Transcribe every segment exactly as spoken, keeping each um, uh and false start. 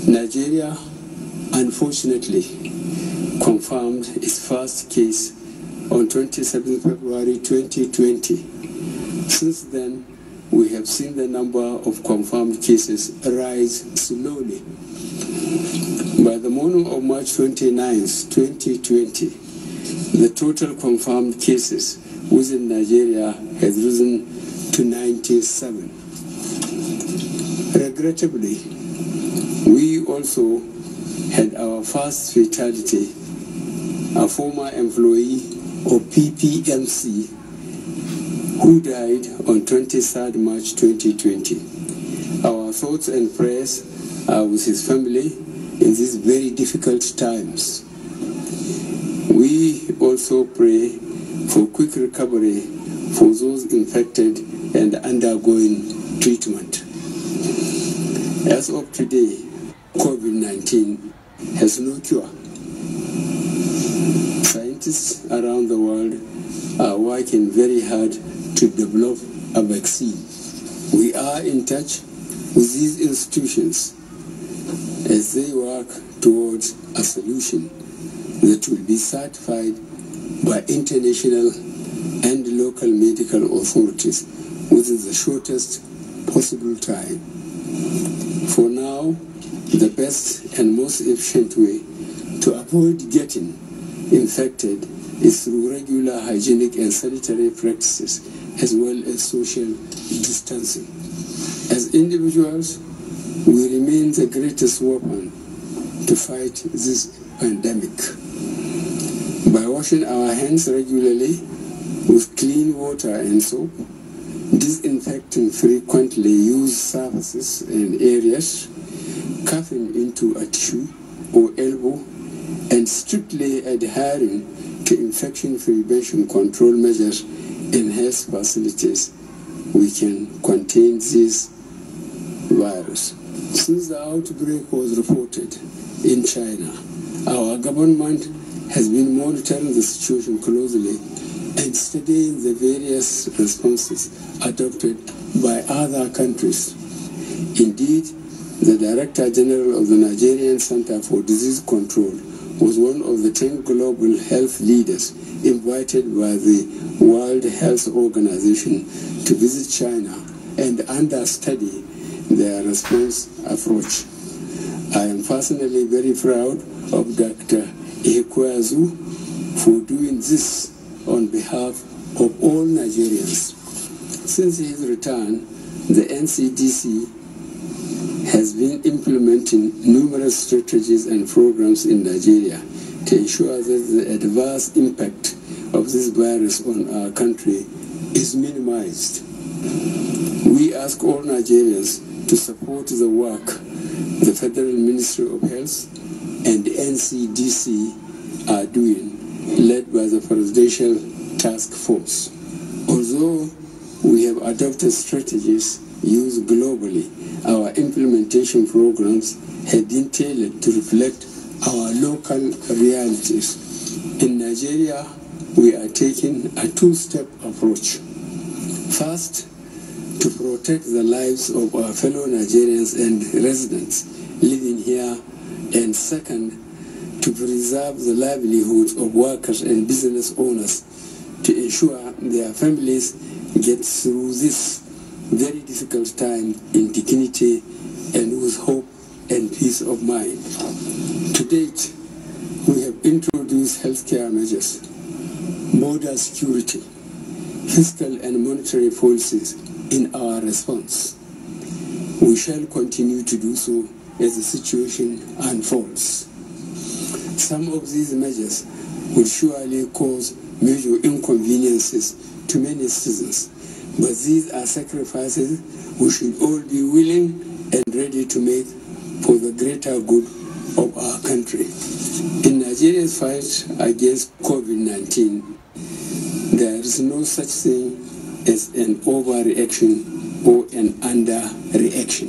Nigeria, unfortunately, confirmed its first case on twenty-seventh February twenty twenty. Since then, we have seen the number of confirmed cases rise slowly. By the morning of March twenty-ninth, twenty twenty, the total confirmed cases within Nigeria has risen to ninety-seven. Regrettably, we also had our first fatality, a former employee of P P M C who died on twenty-third March twenty twenty. Our thoughts and prayers are with his family in these very difficult times. We also pray for quick recovery for those infected and undergoing treatment. As of today, COVID nineteen has no cure. Scientists around the world are working very hard to develop a vaccine. We are in touch with these institutions as they work towards a solution that will be certified by international and local medical authorities within the shortest possible time. For now, the best and most efficient way to avoid getting infected is through regular hygienic and sanitary practices as well as social distancing. As individuals, we remain the greatest weapon to fight this pandemic. By washing our hands regularly with clean water and soap, disinfecting frequently used surfaces and areas, coughing into a tissue or elbow, and strictly adhering to infection prevention control measures in health facilities, we can contain this virus. Since the outbreak was reported in China, our government has been monitoring the situation closely and studying the various responses adopted by other countries. Indeed, the Director General of the Nigerian Center for Disease Control was one of the ten global health leaders invited by the World Health Organization to visit China and understudy their response approach. I am personally very proud of Doctor Ihekweazu for doing this on behalf of all Nigerians. Since his return, the N C D C has been implementing numerous strategies and programs in Nigeria to ensure that the adverse impact of this virus on our country is minimized. We ask all Nigerians to support the work the Federal Ministry of Health and N C D C are doing, led by the Presidential Task Force. Although we have adopted strategies used globally, our implementation programs have been tailored to reflect our local realities. In Nigeria, we are taking a two-step approach. First, to protect the lives of our fellow Nigerians and residents living here, and second, to preserve the livelihoods of workers and business owners to ensure their families get through this very difficult time in dignity and with hope and peace of mind. To date, we have introduced healthcare measures, border security, fiscal and monetary policies in our response. We shall continue to do so as the situation unfolds. Some of these measures will surely cause major inconveniences to many citizens, but these are sacrifices we should all be willing and ready to make for the greater good of our country. In Nigeria's fight against COVID nineteen, there is no such thing as an overreaction or an underreaction.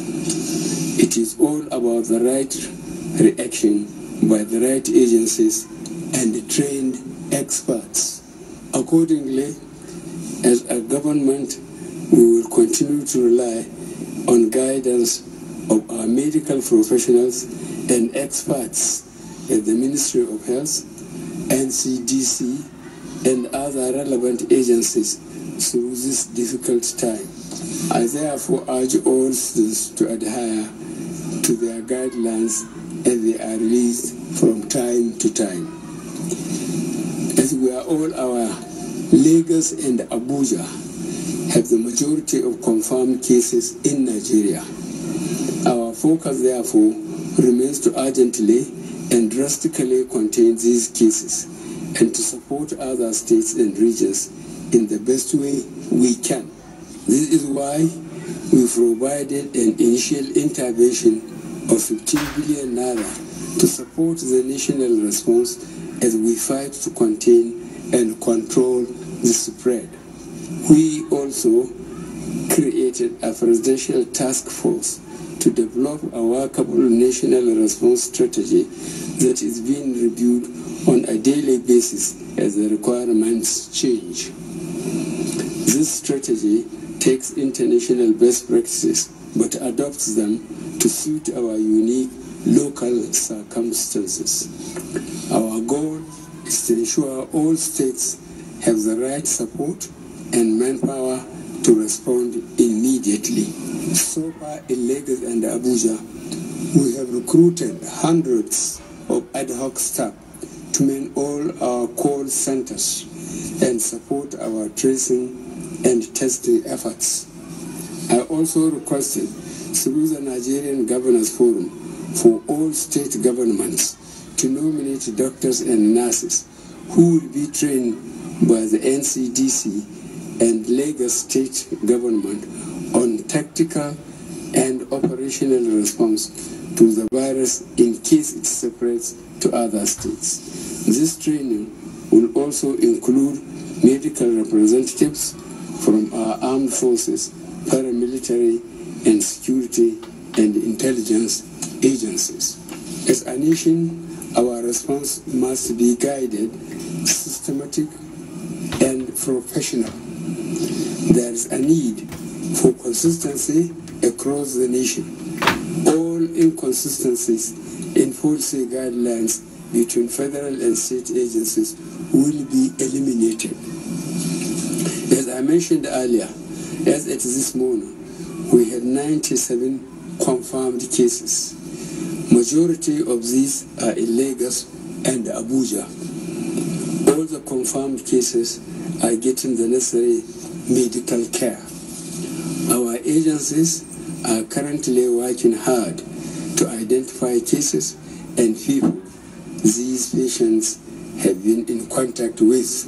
It is all about the right reaction by the right agencies and trained experts. Accordingly, as a government, we will continue to rely on guidance of our medical professionals and experts at the Ministry of Health, N C D C, and other relevant agencies through this difficult time. I therefore urge all students to adhere to their guidelines as they are released from time to time. As we are all aware, Lagos and Abuja have the majority of confirmed cases in Nigeria. Our focus, therefore, remains to urgently and drastically contain these cases and to support other states and regions in the best way we can. This is why we provided an initial intervention of fifteen billion naira to support the national response as we fight to contain and control the spread. We also created a presidential task force to develop a workable national response strategy that is being reviewed on a daily basis as the requirements change. This strategy takes international best practices but adopts them to suit our unique local circumstances. Our goal is to ensure all states have the right support and manpower to respond immediately. So far in Lagos and Abuja, we have recruited hundreds of ad hoc staff to man all our call centers and support our tracing and testing efforts. I also requested through the Nigerian Governors Forum for all state governments to nominate doctors and nurses who will be trained by the N C D C and Lagos state government on tactical and operational response to the virus in case it spreads to other states. This training will also include medical representatives from our armed forces, paramilitary and security and intelligence agencies. As a nation, our response must be guided, systematic and professional. There is a need for consistency across the nation. All inconsistencies in policy guidelines between federal and state agencies will be eliminated. As I mentioned earlier, as at this morning, we had ninety-seven confirmed cases. Majority of these are in Lagos and Abuja. All the confirmed cases are getting the necessary medical care. Our agencies are currently working hard to identify cases and people these patients have been in contact with.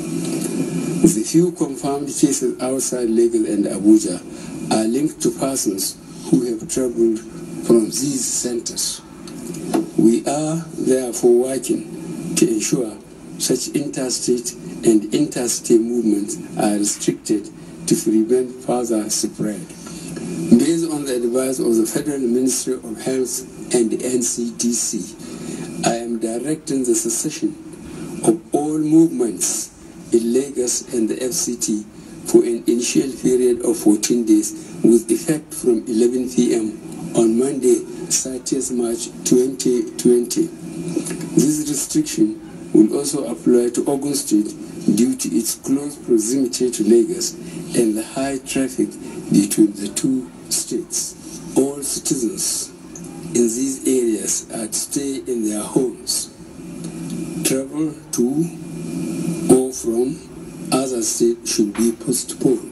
The few confirmed cases outside Lagos and Abuja are linked to persons who have traveled from these centers. We are therefore working to ensure such interstate and interstate movements are restricted to prevent further spread. Based on the advice of the Federal Ministry of Health and the N C D C, I am directing the cessation of all movements in Lagos and the F C T for an initial period of fourteen days with effect from eleven p m on Monday, thirtieth March twenty twenty. This restriction will also apply to Ogun State due to its close proximity to Lagos and the high traffic between the two states. All citizens in these areas are to stay in their homes. Travel to or from other states should be postponed.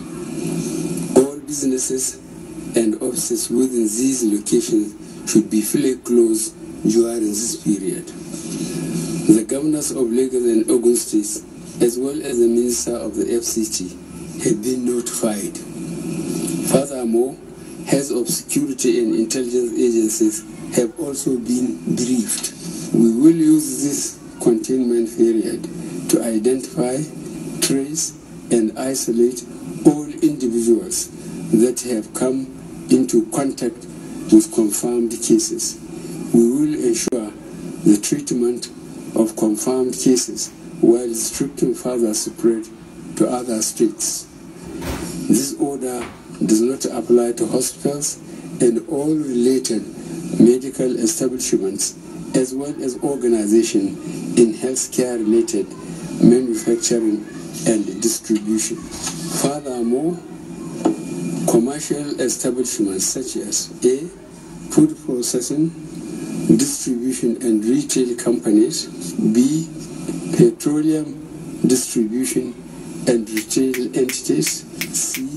All businesses and offices within these locations should be fully closed during this period. The governors of Lagos and Ogun states, as well as the minister of the F C T, have been notified. Furthermore, heads of security and intelligence agencies have also been briefed. We will use this containment period to identify, trace, and isolate all individuals that have come into contact with confirmed cases. We will ensure the treatment of confirmed cases while restricting further spread to other states. This order does not apply to hospitals and all related medical establishments, as well as organizations in healthcare related manufacturing and distribution. Furthermore, commercial establishments such as A. food processing, distribution and retail companies, B. petroleum distribution and retail entities, C.